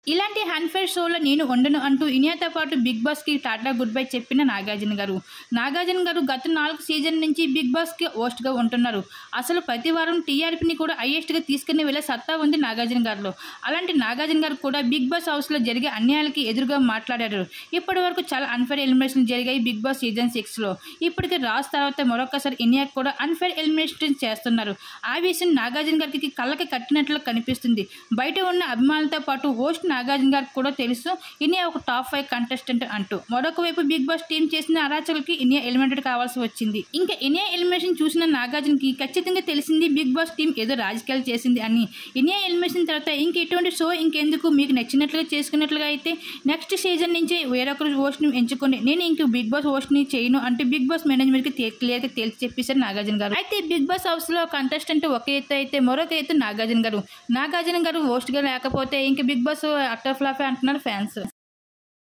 ఇలాంటి అన్ఫేర్ షోలో నేను ఉండను అంటూ ఇనియాతో పాటు బిగ్ బాస్కి టాటా గుడ్ బై చెప్పిన నాగార్జున గారు గత 4 సీజన్ నుంచి బిగ్ బాస్కి హోస్ట్గా ఉంటున్నారు. అసలు ప్రతి వారం టీఆర్పీని కూడా హైయెస్ట్గా తీసుకుని వెళ్ళే సత్తా ఉంది నాగార్జున గారిలో. అలాంటి నాగార్జున గారు కూడా బిగ్ బాస్ హౌస్లో జరిగే అన్యాయాలకి ఎదురుగా మాట్లాడారు. ఇప్పటి వరకు చాలా అన్ఫేర్ ఎలిమినేషన్ జరిగాయి బిగ్ బాస్ సీజన్ 6లో. ఇప్పటికే రాజ్ తర్వాత మరొకసారి ఇనియాకి కూడా అన్ఫేర్ ఎలిమినేషన్ చేస్తున్నారు. ఆ విషయం నాగార్జున గారికి కళ్ళకి కట్టినట్లు కనిపిస్తుంది. బయట ఉన్న అభిమానులతో పాటు హోస్ట్ నాగార్జున గారికి కూడా తెలుసు ఇనియా ఒక టాప్ 5 కంటెస్టెంట్ అంటూ. మరొక వైపు బిగ్ బాస్ టీం చేసిన అరాచకులకి ఇనియా ఎలిమినేటెడ్ కావాల్సి వచ్చింది. ఇంకా ఇనియా ఎలిమినేషన్ చూసిన నాగార్జునకి ఖచ్చితంగా తెలిసింది బిగ్ బాస్ టీం ఏదో రాజకీయాలు చేసింది అని. ఇనియా ఎలిమినేషన్ తర్వాత ఇటువంటి షో ఇంకెందుకు, మీకు నచ్చినట్లుగా చేసుకున్నట్లుగా అయితే నెక్స్ట్ సీజన్ నుంచి వేరొకరు హోస్ట్ని ఎంచుకొని నేను ఇంక బిగ్ బాస్ హోస్ట్ని చేయను అంటే బిగ్ బాస్ మేనేజ్మెంట్కి క్లియర్గా తేల్చి చెప్పేశారు నాగార్జున గారు. అయితే బిగ్ బాస్ హౌస్లో కంటెస్టెంట్ ఒక ఎత్తు అయితే మరొక ఎత్తు నాగార్జున గారు హోస్ట్గా లేకపోతే ఇంక బిగ్ బాస్ అట్టర్ ఫ్లాపే అంటున్నారు ఫ్యాన్స్.